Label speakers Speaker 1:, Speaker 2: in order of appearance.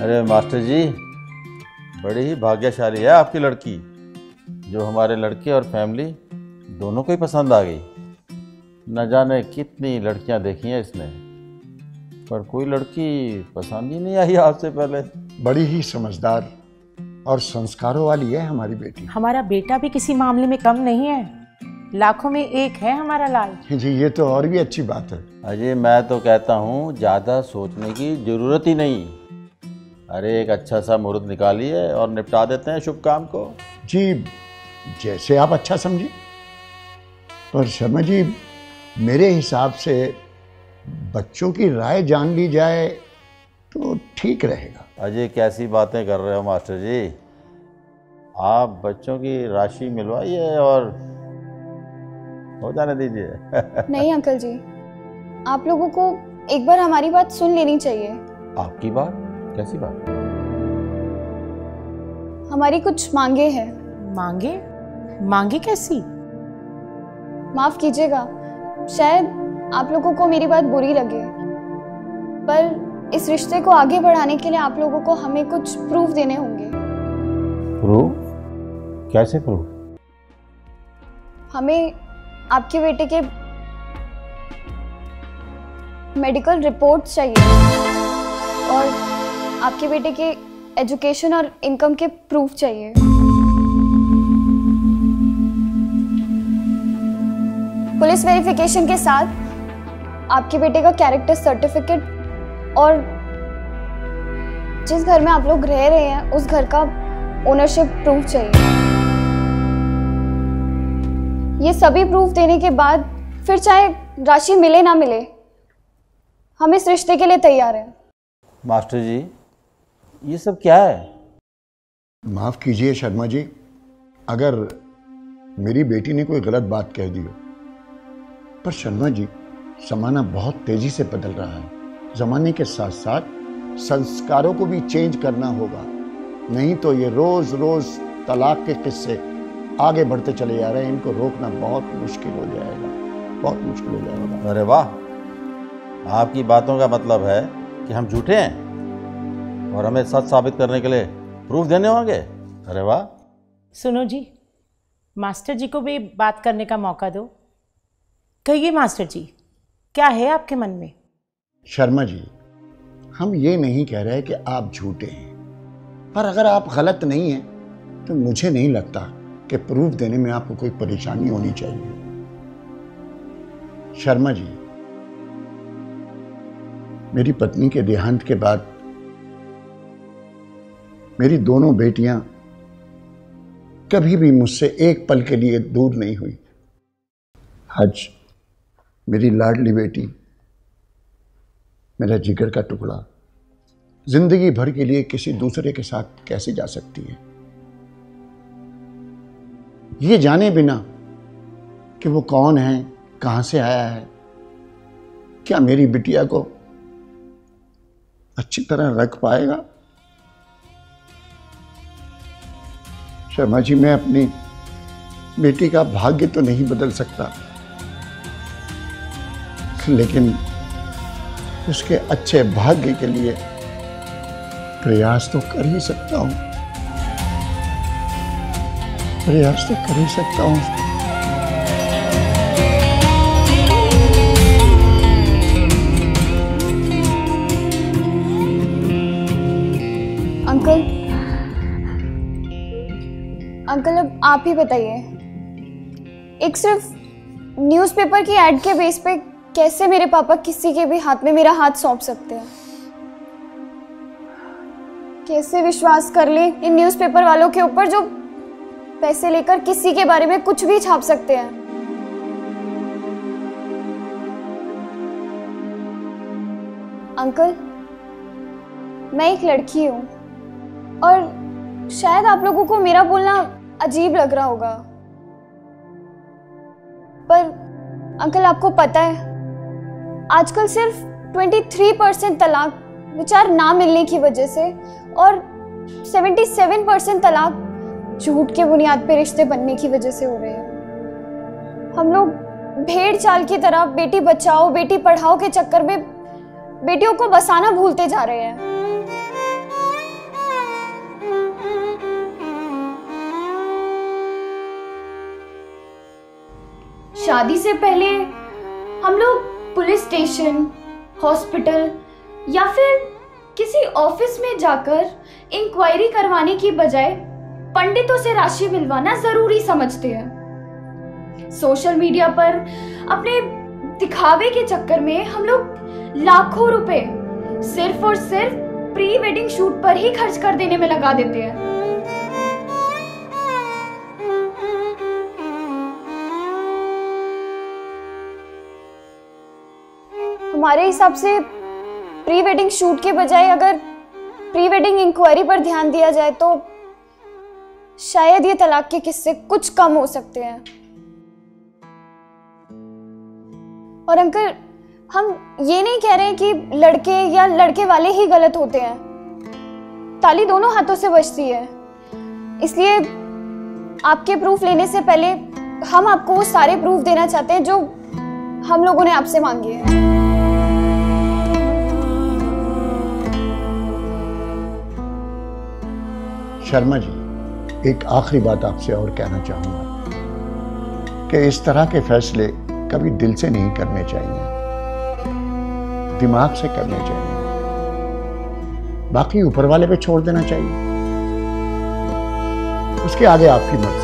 Speaker 1: अरे मास्टर जी, बड़ी ही भाग्यशाली है आपकी लड़की, जो हमारे लड़के और फैमिली दोनों को ही पसंद आ गई। न जाने कितनी लड़कियां देखी हैं इसने, पर कोई लड़की पसंद ही नहीं आई आपसे पहले।
Speaker 2: बड़ी ही समझदार और संस्कारों वाली है हमारी बेटी।
Speaker 3: हमारा बेटा भी किसी मामले में कम नहीं है, लाखों में एक है हमारा लाल।
Speaker 2: जी ये तो और भी अच्छी बात है।
Speaker 1: अजय, मैं तो कहता हूँ ज़्यादा सोचने की ज़रूरत ही नहीं। अरे एक अच्छा सा मुहूर्त निकालिए और निपटा देते हैं शुभ काम को।
Speaker 2: जी जैसे आप अच्छा समझिए, पर शर्मा जी मेरे हिसाब से बच्चों की राय जान ली जाए तो ठीक रहेगा।
Speaker 1: अजय, कैसी बातें कर रहे हो मास्टर जी? आप बच्चों की राशि मिलवाइए और हो जाने दीजिए।
Speaker 4: नहीं अंकल जी, आप लोगों को एक बार हमारी बात सुन लेनी चाहिए।
Speaker 1: आपकी बात? कैसी बात?
Speaker 4: हमारी कुछ मांगे हैं।
Speaker 3: मांगे? मांगे कैसी?
Speaker 4: माफ कीजिएगा, शायद आप लोगों को मेरी बात बुरी लगे, पर इस रिश्ते को आगे बढ़ाने के लिए आप लोगों को हमें कुछ प्रूफ देने होंगे।
Speaker 1: प्रूफ? कैसे प्रूफ?
Speaker 4: हमें आपके बेटे के मेडिकल रिपोर्ट्स चाहिए और आपके बेटे के एजुकेशन और इनकम के प्रूफ चाहिए। पुलिस वेरिफिकेशन के साथ आपके बेटे का कैरेक्टर सर्टिफिकेट और जिस घर में आप लोग रह रहे हैं उस घर का ओनरशिप प्रूफ चाहिए। ये सभी प्रूफ देने के बाद फिर चाहे राशि मिले ना मिले, हम इस रिश्ते के लिए तैयार हैं।
Speaker 1: मास्टर जी, ये सब क्या है?
Speaker 2: माफ कीजिए शर्मा जी, अगर मेरी बेटी ने कोई गलत बात कह दी हो, पर शर्मा जी ज़माना बहुत तेजी से बदल रहा है। ज़माने के साथ साथ संस्कारों को भी चेंज करना होगा, नहीं तो ये रोज रोज तलाक के किस्से आगे बढ़ते चले जा रहे हैं। इनको रोकना बहुत मुश्किल हो जाएगा, बहुत मुश्किल हो जाएगा।
Speaker 1: अरे वाह, आपकी बातों का मतलब है कि हम झूठे हैं और हमें सच साबित करने के लिए प्रूफ देने होंगे। अरे वाह।
Speaker 3: सुनो जी, मास्टर जी को भी बात करने का मौका दो। कहिए मास्टर जी, क्या है आपके मन में?
Speaker 2: शर्मा जी, हम ये नहीं कह रहे कि आप झूठे हैं, पर अगर आप गलत नहीं हैं तो मुझे नहीं लगता कि प्रूफ देने में आपको कोई परेशानी होनी चाहिए। शर्मा जी, मेरी पत्नी के देहांत के बाद मेरी दोनों बेटियां कभी भी मुझसे एक पल के लिए दूर नहीं हुई। आज मेरी लाडली बेटी, मेरा जिगर का टुकड़ा, जिंदगी भर के लिए किसी दूसरे के साथ कैसे जा सकती है, ये जाने बिना कि वो कौन है, कहां से आया है, क्या मेरी बिटिया को अच्छी तरह रख पाएगा? शर्मा जी, मैं अपनी बेटी का भाग्य तो नहीं बदल सकता, लेकिन उसके अच्छे भाग्य के लिए प्रयास तो कर ही सकता हूं, प्रयास तो कर ही सकता हूं।
Speaker 4: अंकल अब आप ही बताइए, एक सिर्फ न्यूज़पेपर की एड के बेस पे कैसे मेरे पापा किसी के भी हाथ में मेरा हाथ सौंप सकते हैं? कैसे विश्वास कर ले इन न्यूज़पेपर वालों के ऊपर जो पैसे लेकर किसी के बारे में कुछ भी छाप सकते हैं? अंकल, मैं एक लड़की हूं और शायद आप लोगों को मेरा बोलना अजीब लग रहा होगा, पर अंकल आपको पता है आजकल सिर्फ 23% तलाक विचार ना मिलने की वजह से और 77% तलाक झूठ के बुनियाद पे रिश्ते बनने की वजह से हो रहे हैं। हम लोग भेड़ चाल की तरह बेटी बचाओ बेटी पढ़ाओ के चक्कर में बेटियों को बसाना भूलते जा रहे हैं। शादी से पहले हम लोग पुलिस स्टेशन, हॉस्पिटल या फिर किसी ऑफिस में जाकर इंक्वायरी करवाने की बजाय पंडितों से राशि मिलवाना जरूरी समझते हैं। सोशल मीडिया पर अपने दिखावे के चक्कर में हम लोग लाखों रुपए सिर्फ और सिर्फ प्री वेडिंग शूट पर ही खर्च कर देने में लगा देते हैं। हमारे हिसाब से प्री वेडिंग शूट के बजाय अगर प्री वेडिंग इंक्वायरी पर ध्यान दिया जाए तो शायद ये तलाक के किस्से कुछ कम हो सकते हैं। और अंकल, हम ये नहीं कह रहे हैं कि लड़के या लड़के वाले ही गलत होते हैं। ताली दोनों हाथों से बजती है। इसलिए आपके प्रूफ लेने से पहले हम आपको वो सारे प्रूफ देना चाहते हैं जो हम लोगों ने आपसे मांगे हैं।
Speaker 2: शर्मा जी, एक आखिरी बात आपसे और कहना चाहूंगा कि इस तरह के फैसले कभी दिल से नहीं करने चाहिए, दिमाग से करने चाहिए, बाकी ऊपर वाले पे छोड़ देना चाहिए। उसके आगे आपकी मर्जी।